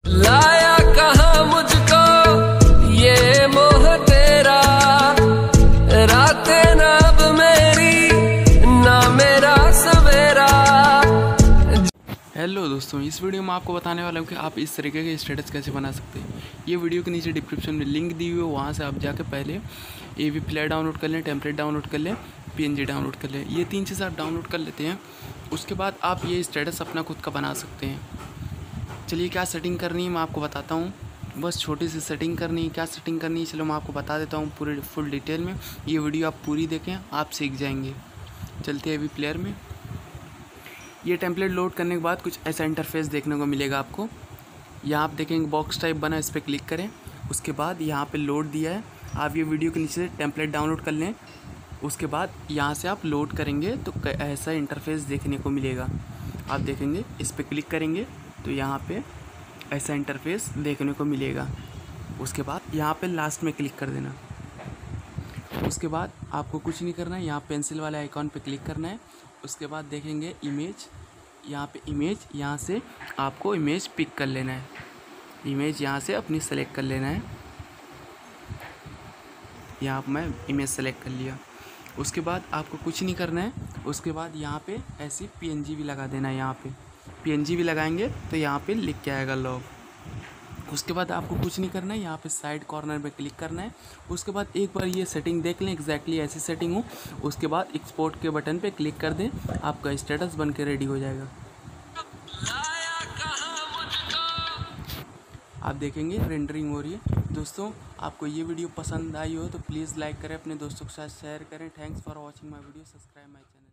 लाया कहाँ मुझको ये मोह तेरा, रातें ना अब मेरी ना मेरा सवेरा। हेलो दोस्तों, इस वीडियो में आपको बताने वाला हूँ कि आप इस तरीके के स्टेटस कैसे बना सकते हैं। ये वीडियो के नीचे डिस्क्रिप्शन में लिंक दी हुई है, वहाँ से आप जाकर पहले AV प्लेयर डाउनलोड कर लें, टेम्पलेट डाउनलोड कर लें, PNG डाउनलोड कर लें। ये 3 चीज़ आप डाउनलोड कर लेते हैं, उसके बाद आप ये स्टेटस अपना खुद का बना सकते हैं। चलिए क्या सेटिंग करनी है मैं आपको बताता हूँ। बस छोटी सी सेटिंग करनी है। क्या सेटिंग करनी है चलो मैं आपको बता देता हूँ पूरे फुल डिटेल में। ये वीडियो आप पूरी देखें, आप सीख जाएंगे। चलते हैं AV प्लेयर में। ये टेम्पलेट लोड करने के बाद कुछ ऐसा इंटरफेस देखने को मिलेगा आपको। यहाँ आप देखेंगे बॉक्स टाइप बना, इस पर क्लिक करें। उसके बाद यहाँ पे लोड दिया है, आप ये वीडियो के नीचे से टेम्पलेट डाउनलोड कर लें। उसके बाद यहाँ से आप लोड करेंगे तो ऐसा इंटरफेस देखने को मिलेगा। आप देखेंगे इस पर क्लिक करेंगे तो यहाँ पे ऐसा इंटरफेस देखने को मिलेगा। उसके बाद यहाँ पे लास्ट में क्लिक कर देना। उसके बाद आपको कुछ नहीं करना है, यहाँ पेंसिल वाले आइकॉन पे क्लिक करना है। उसके बाद देखेंगे इमेज, यहाँ पे इमेज, यहाँ से आपको इमेज पिक कर लेना है। इमेज यहाँ से अपनी सेलेक्ट कर लेना है। यहाँ पर मैं इमेज सेलेक्ट कर लिया। उसके बाद आपको कुछ नहीं करना है। उसके बाद यहाँ पे ऐसी PNG भी लगा देना है। यहाँ पे PNG भी लगाएंगे तो यहाँ पे लिख के आएगा लॉग। उसके बाद आपको कुछ नहीं करना है, यहाँ पे साइड कॉर्नर पे क्लिक करना है। उसके बाद एक बार ये सेटिंग देख लें, एग्जैक्टली ऐसी सेटिंग हो। उसके बाद एक्सपोर्ट के बटन पे क्लिक कर दें, आपका स्टेटस बन के रेडी हो जाएगा। आप देखेंगे रेंडरिंग हो रही है। दोस्तों आपको ये वीडियो पसंद आई हो तो प्लीज़ लाइक करें, अपने दोस्तों के साथ शेयर करें। Thanks for watching my video, subscribe my channel.